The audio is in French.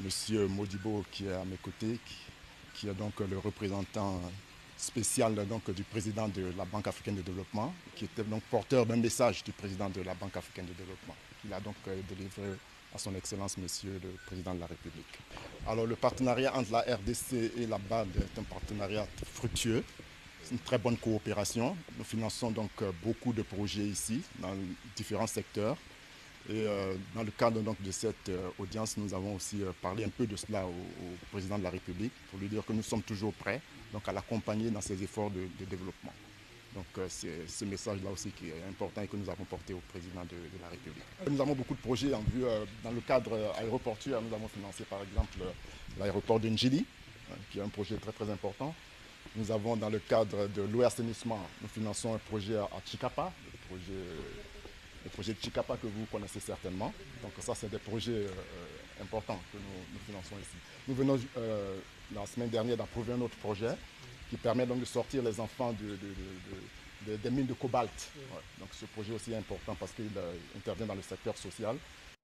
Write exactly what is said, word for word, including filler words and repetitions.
Monsieur Modibo qui est à mes côtés, qui, qui est donc le représentant spécial donc, du président de la Banque africaine de développement, qui était donc porteur d'un message du président de la Banque africaine de développement, qu'il a donc délivré à son Excellence Monsieur le Président de la République. Alors le partenariat entre la R D C et la B A D est un partenariat fructueux. C'est une très bonne coopération. Nous finançons donc beaucoup de projets ici, dans différents secteurs. Et euh, dans le cadre donc, de cette euh, audience, nous avons aussi euh, parlé un peu de cela au, au président de la République pour lui dire que nous sommes toujours prêts donc, à l'accompagner dans ses efforts de, de développement. Donc euh, c'est ce message-là aussi qui est important et que nous avons porté au président de, de la République. Nous avons beaucoup de projets en vue. Euh, dans le cadre aéroportuaire, nous avons financé par exemple l'aéroport de Njili, hein, qui est un projet très très important. Nous avons dans le cadre de l'eau et assainissement, nous finançons un projet à Chikapa, le projet, le projet de Chikapa que vous connaissez certainement. Donc ça, c'est des projets euh, importants que nous, nous finançons ici. Nous venons euh, la semaine dernière d'approuver un autre projet qui permet donc de sortir les enfants de, de, de, de, des mines de cobalt. Ouais. Donc ce projet aussi est important parce qu'il euh, intervient dans le secteur social.